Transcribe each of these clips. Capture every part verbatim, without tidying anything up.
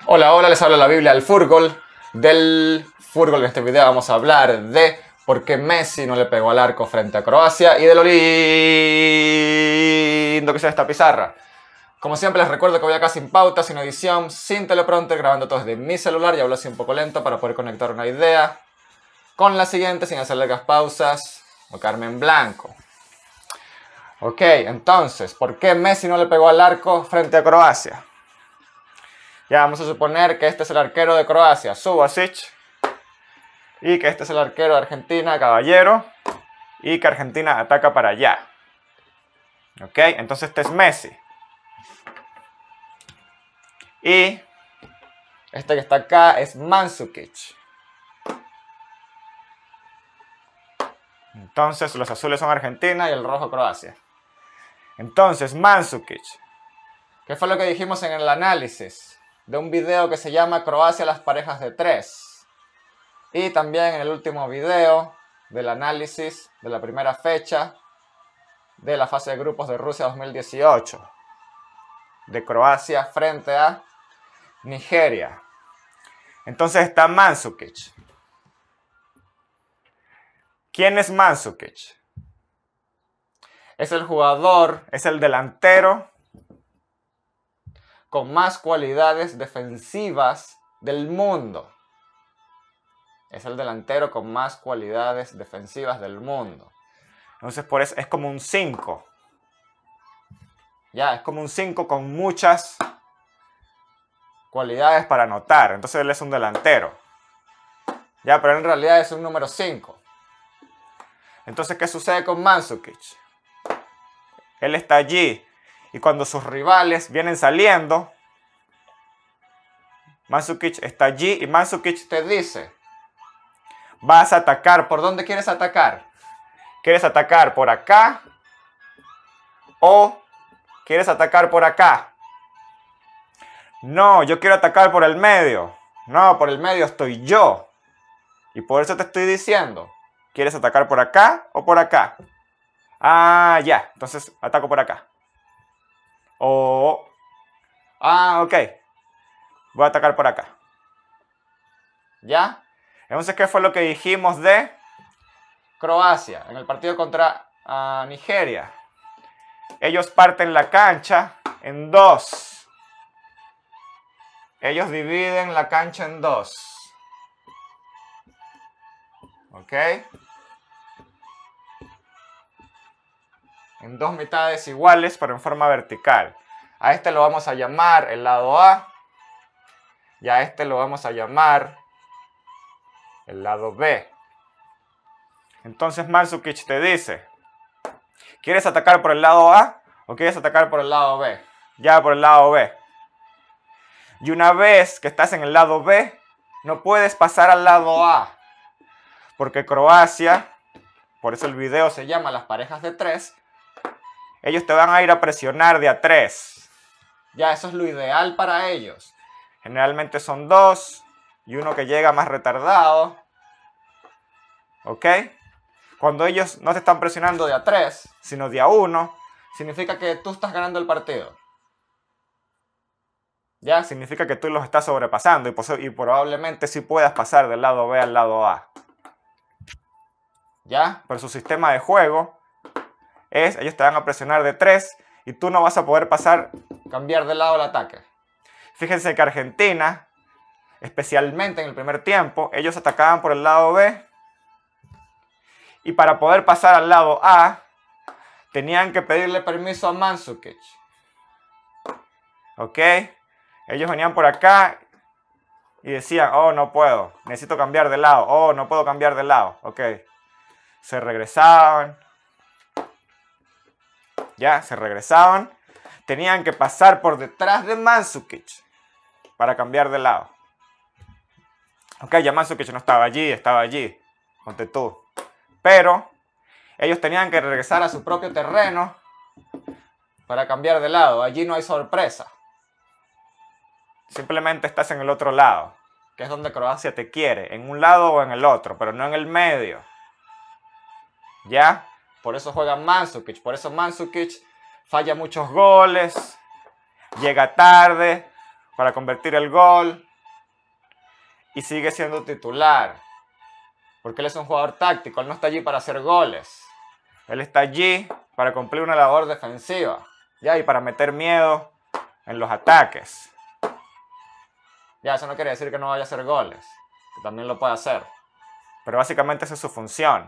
Hola, hola, les habla la Biblia del fútbol. Del fútbol en este video vamos a hablar de por qué Messi no le pegó al arco frente a Croacia y de lo lindo que sea esta pizarra. Como siempre les recuerdo que voy acá sin pauta, sin edición, sin teleprompter, grabando todo desde mi celular y hablo así un poco lento para poder conectar una idea con la siguiente sin hacer largas pausas o quedarme en blanco. Ok, entonces, ¿por qué Messi no le pegó al arco frente a Croacia? Ya vamos a suponer que este es el arquero de Croacia, Subasic, y que este es el arquero de Argentina, Caballero, y que Argentina ataca para allá. Ok, entonces este es Messi. Y este que está acá es Mandzukic. Entonces los azules son Argentina y el rojo Croacia. Entonces Mandzukic, ¿qué fue lo que dijimos en el análisis de un video que se llama Croacia las parejas de tres? Y también en el último video del análisis de la primera fecha de la fase de grupos de Rusia dos mil dieciocho. De Croacia frente a Nigeria. Entonces está Mandzukic. ¿Quién es Mandzukic? Es el jugador, es el delantero con más cualidades defensivas del mundo. Es el delantero con más cualidades defensivas del mundo. Entonces por eso es como un cinco. Ya, es como un cinco con muchas cualidades para anotar. Entonces él es un delantero. Ya, pero en realidad es un número cinco. Entonces, ¿qué sucede con Mandzukic? Él está allí. Y cuando sus rivales vienen saliendo, Mandzukic está allí y Mandzukic te dice: vas a atacar. ¿Por dónde quieres atacar? ¿Quieres atacar por acá? ¿O quieres atacar por acá? No, yo quiero atacar por el medio. No, por el medio estoy yo. Y por eso te estoy diciendo: ¿quieres atacar por acá o por acá? Ah, ya. Entonces ataco por acá. O... ah, ok. Voy a atacar por acá. ¿Ya? Entonces, ¿qué fue lo que dijimos de Croacia en el partido contra uh, Nigeria? Ellos parten la cancha en dos. Ellos dividen la cancha en dos. ¿Ok? En dos mitades iguales, pero en forma vertical. A este lo vamos a llamar el lado A. Y a este lo vamos a llamar el lado B. Entonces Mandzukic te dice: ¿quieres atacar por el lado A o quieres atacar por el lado B? Ya, por el lado B. Y una vez que estás en el lado B, no puedes pasar al lado A. Porque Croacia, por eso el video se llama Las parejas de tres, ellos te van a ir a presionar de a tres. Ya, eso es lo ideal para ellos. Generalmente son dos y uno que llega más retardado. ¿Ok? Cuando ellos no te están presionando de a tres, sino de a uno, significa que tú estás ganando el partido. Ya, significa que tú los estás sobrepasando y, y probablemente sí puedas pasar del lado B al lado A. ¿Ya? Pero su sistema de juego es, ellos te van a presionar de tres y tú no vas a poder pasar, cambiar de lado el ataque. Fíjense que Argentina, especialmente en el primer tiempo, ellos atacaban por el lado B y para poder pasar al lado A tenían que pedirle permiso a Mandzukic. ¿Ok? Ellos venían por acá y decían: oh, no puedo, necesito cambiar de lado, oh, no puedo cambiar de lado. Ok. Se regresaban. Ya, se regresaban. Tenían que pasar por detrás de Mandzukic para cambiar de lado. Ok, ya Mandzukic no estaba allí, estaba allí. Ponte tú. Pero ellos tenían que regresar a su propio terreno para cambiar de lado. Allí no hay sorpresa. Simplemente estás en el otro lado, que es donde Croacia te quiere, en un lado o en el otro, pero no en el medio. ¿Ya? Por eso juega Mandzukic, por eso Mandzukic falla muchos goles, llega tarde, para convertir el gol y sigue siendo titular. Porque él es un jugador táctico, él no está allí para hacer goles. Él está allí para cumplir una labor defensiva, ¿ya? Y para meter miedo en los ataques. Ya, eso no quiere decir que no vaya a hacer goles, que también lo puede hacer. Pero básicamente esa es su función.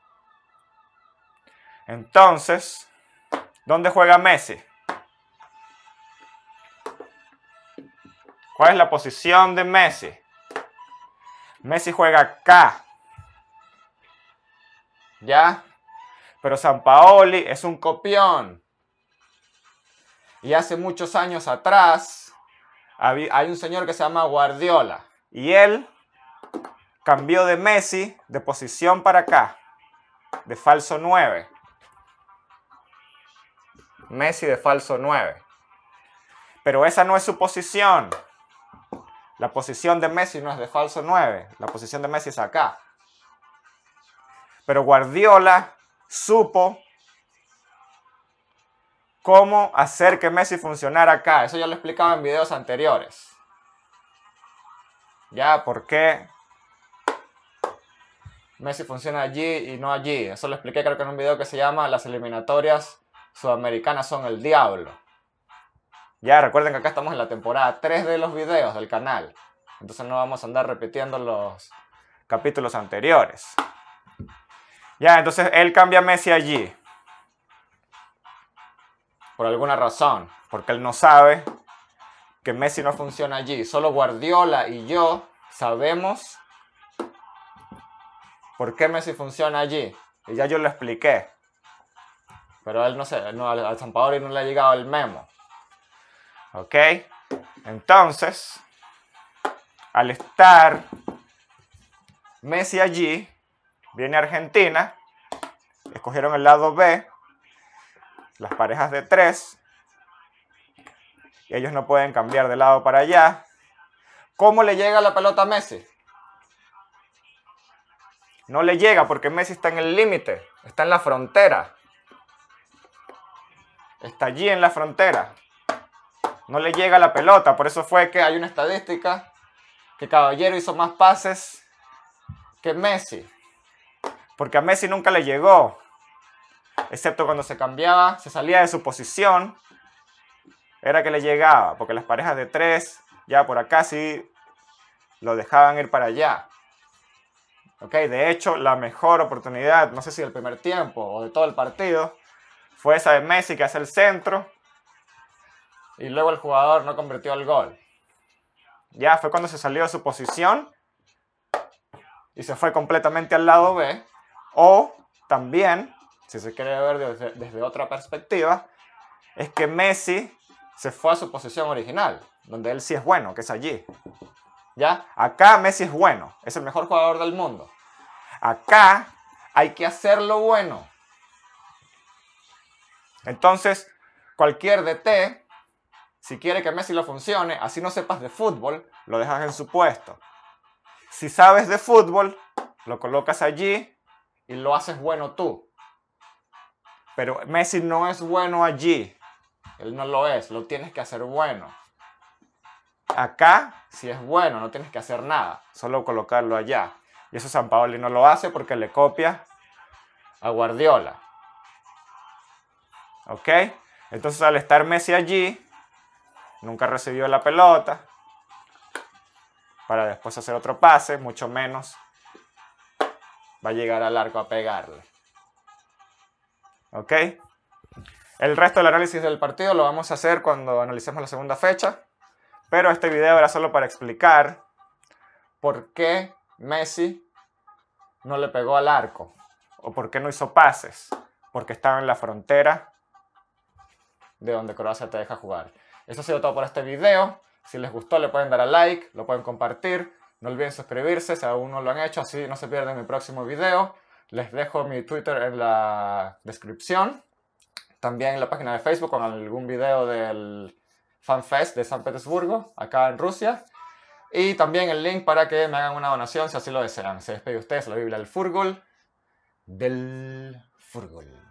Entonces, ¿dónde juega Messi? ¿Cuál es la posición de Messi? Messi juega acá. ¿Ya? Pero Sampaoli es un copión. Y hace muchos años atrás hay un señor que se llama Guardiola. Y él cambió de Messi de posición para acá. De falso nueve. Messi de falso nueve. Pero esa no es su posición. La posición de Messi no es de falso nueve. La posición de Messi es acá. Pero Guardiola supo cómo hacer que Messi funcionara acá. Eso ya lo he explicado en videos anteriores. Ya, ¿por qué Messi funciona allí y no allí? Eso lo expliqué creo que en un video que se llama Las eliminatorias sudamericanas son el diablo. Ya, recuerden que acá estamos en la temporada tres de los videos del canal. Entonces no vamos a andar repitiendo los capítulos anteriores. Ya, entonces él cambia a Messi allí. Por alguna razón. Porque él no sabe que Messi no funciona allí. Solo Guardiola y yo sabemos por qué Messi funciona allí. Y ya yo lo expliqué. Pero él no sé, no, al Sampaoli no le ha llegado el memo. ¿Ok? Entonces, al estar Messi allí, viene Argentina, escogieron el lado B, las parejas de tres, y ellos no pueden cambiar de lado para allá. ¿Cómo le llega la pelota a Messi? No le llega porque Messi está en el límite, está en la frontera. Está allí en la frontera. No le llega la pelota, por eso fue que hay una estadística que Caballero hizo más pases que Messi. Porque a Messi nunca le llegó. Excepto cuando se cambiaba, se salía de su posición, era que le llegaba. Porque las parejas de tres, ya por acá sí lo dejaban ir para allá. Ok, de hecho, la mejor oportunidad, no sé si del primer tiempo o de todo el partido, fue esa de Messi que hace el centro. Y luego el jugador no convirtió el gol. Ya fue cuando se salió de su posición y se fue completamente al lado B. O también, si se quiere ver desde, desde otra perspectiva, es que Messi se fue a su posición original, donde él sí es bueno, que es allí. ¿Ya? Acá Messi es bueno, es el mejor jugador del mundo. Acá hay que hacerlo bueno. Entonces, cualquier D T, si quiere que Messi lo funcione, así no sepas de fútbol, lo dejas en su puesto. Si sabes de fútbol, lo colocas allí y lo haces bueno tú. Pero Messi no es bueno allí. Él no lo es, lo tienes que hacer bueno. Acá, si es bueno, no tienes que hacer nada, solo colocarlo allá. Y eso Sampaoli no lo hace porque le copia a Guardiola. ¿Ok? Entonces al estar Messi allí, nunca recibió la pelota para después hacer otro pase, mucho menos va a llegar al arco a pegarle. ¿Ok? El resto del análisis del partido lo vamos a hacer cuando analicemos la segunda fecha. Pero este video era solo para explicar por qué Messi no le pegó al arco. O por qué no hizo pases. Porque estaba en la frontera de donde Croacia te deja jugar. Eso ha sido todo por este video. Si les gustó le pueden dar a like, lo pueden compartir. No olviden suscribirse si aún no lo han hecho, así no se pierden mi próximo video. Les dejo mi Twitter en la descripción. También en la página de Facebook con algún video del FanFest de San Petersburgo, acá en Rusia. Y también el link para que me hagan una donación si así lo desean. Se despide usted, es la Biblia del Fútbol. Del Fútbol.